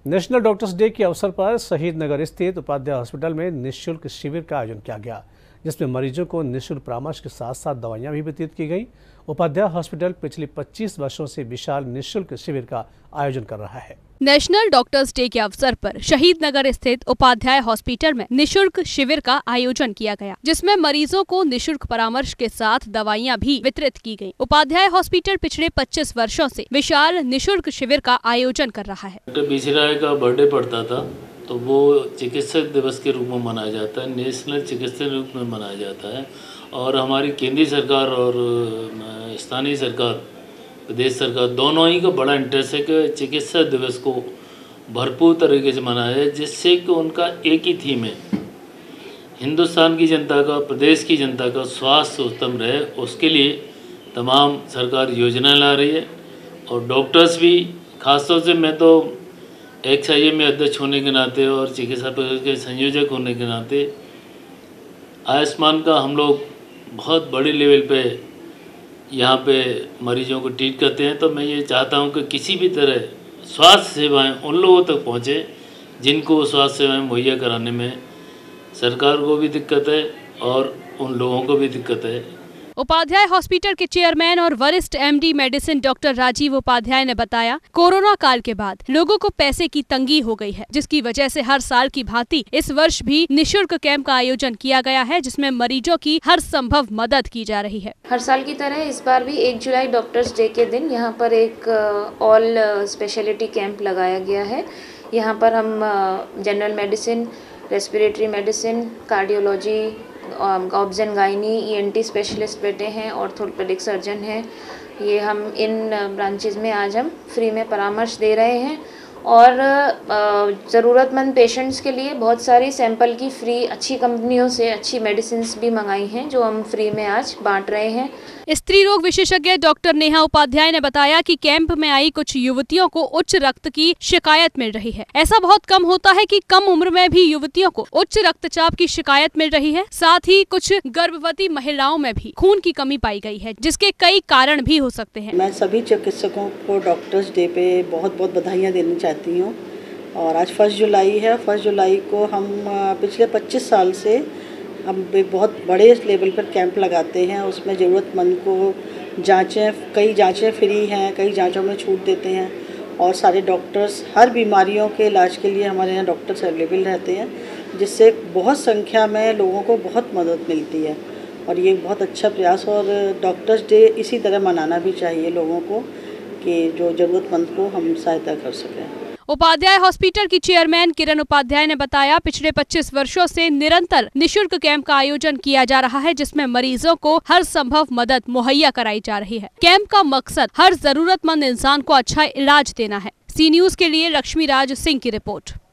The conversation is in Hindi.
नेशनल डॉक्टर्स डे के अवसर पर शहीद नगर स्थित उपाध्याय हॉस्पिटल में निःशुल्क शिविर का आयोजन किया गया, जिसमें मरीजों को निःशुल्क परामर्श के साथ साथ दवाइयां भी वितरित की गई। उपाध्याय हॉस्पिटल पिछले 25 वर्षों से विशाल निःशुल्क शिविर का आयोजन कर रहा है। नेशनल डॉक्टर्स डे के अवसर पर शहीद नगर स्थित उपाध्याय हॉस्पिटल में निःशुल्क शिविर का आयोजन किया गया, जिसमें मरीजों को निःशुल्क परामर्श के साथ दवाइयां भी वितरित की गयी। उपाध्याय हॉस्पिटल पिछले 25 वर्षों से विशाल निःशुल्क शिविर का आयोजन कर रहा है। डॉक्टर बीसी राय का बर्थडे पड़ता था तो वो चिकित्सक दिवस के रूप में मनाया जाता है, नेशनल चिकित्सक रूप में मनाया जाता है। और हमारी केंद्रीय सरकार और स्थानीय सरकार, प्रदेश सरकार दोनों ही का बड़ा इंटरेस्ट है कि चिकित्सा दिवस को भरपूर तरीके से मनाया जाए, जिससे कि उनका एक ही थीम है, हिंदुस्तान की जनता का, प्रदेश की जनता का स्वास्थ्य उत्तम रहे। उसके लिए तमाम सरकार योजना ला रही है। और डॉक्टर्स भी, खासतौर से मैं तो XIA में अध्यक्ष होने के नाते और चिकित्सा परिषद के संयोजक होने के नाते आयुष्मान का हम लोग बहुत बड़े लेवल पे यहाँ पे मरीजों को ट्रीट करते हैं। तो मैं ये चाहता हूँ कि किसी भी तरह स्वास्थ्य सेवाएं उन लोगों तक पहुँचे जिनको स्वास्थ्य सेवाएं मुहैया कराने में सरकार को भी दिक्कत है और उन लोगों को भी दिक्कत है। उपाध्याय हॉस्पिटल के चेयरमैन और वरिष्ठ MD medicine doctor Rajiv Upadhyay ने बताया, कोरोना काल के बाद लोगों को पैसे की तंगी हो गई है, जिसकी वजह से हर साल की भांति इस वर्ष भी निःशुल्क कैंप का आयोजन किया गया है, जिसमें मरीजों की हर संभव मदद की जा रही है। हर साल की तरह इस बार भी 1 जुलाई डॉक्टर्स डे के दिन यहाँ पर एक ऑल स्पेशलिटी कैंप लगाया गया है। यहाँ पर हम general medicine, respiratory medicine, cardiology, obs and gynae, ENT specialist बैठे हैं, ऑर्थोपेडिक सर्जन हैं। ये हम इन ब्रांचेज में आज हम फ्री में परामर्श दे रहे हैं। और ज़रूरतमंद पेशेंट्स के लिए बहुत सारी सैंपल की फ्री अच्छी कंपनियों से अच्छी मेडिसिन्स भी मंगाई हैं, जो हम फ्री में आज बांट रहे हैं। स्त्री रोग विशेषज्ञ डॉक्टर नेहा उपाध्याय ने बताया कि कैंप में आई कुछ युवतियों को उच्च रक्त की शिकायत मिल रही है। ऐसा बहुत कम होता है कि कम उम्र में भी युवतियों को उच्च रक्तचाप की शिकायत मिल रही है। साथ ही कुछ गर्भवती महिलाओं में भी खून की कमी पाई गई है, जिसके कई कारण भी हो सकते हैं। मैं सभी चिकित्सकों को डॉक्टर्स डे पे बहुत बहुत बधाइयाँ देना चाहती हूँ। और आज 1 जुलाई है। 1 जुलाई को हम पिछले 25 साल से हम बहुत बड़े लेवल पर कैंप लगाते हैं। उसमें ज़रूरतमंद को जांचें, कई जांचें फ्री हैं, कई जांचों में छूट देते हैं। और सारे डॉक्टर्स हर बीमारियों के इलाज के लिए हमारे यहाँ डॉक्टर्स अवेलेबल रहते हैं, जिससे बहुत संख्या में लोगों को बहुत मदद मिलती है। और ये बहुत अच्छा प्रयास, और डॉक्टर्स डे इसी तरह मनाना भी चाहिए लोगों को, कि जो ज़रूरतमंद को हम सहायता कर सकें। उपाध्याय हॉस्पिटल की चेयरमैन किरण उपाध्याय ने बताया, पिछले 25 वर्षों से निरंतर निःशुल्क कैंप का आयोजन किया जा रहा है, जिसमें मरीजों को हर संभव मदद मुहैया कराई जा रही है। कैंप का मकसद हर जरूरतमंद इंसान को अच्छा इलाज देना है। सी न्यूज़ के लिए लक्ष्मी राज सिंह की रिपोर्ट।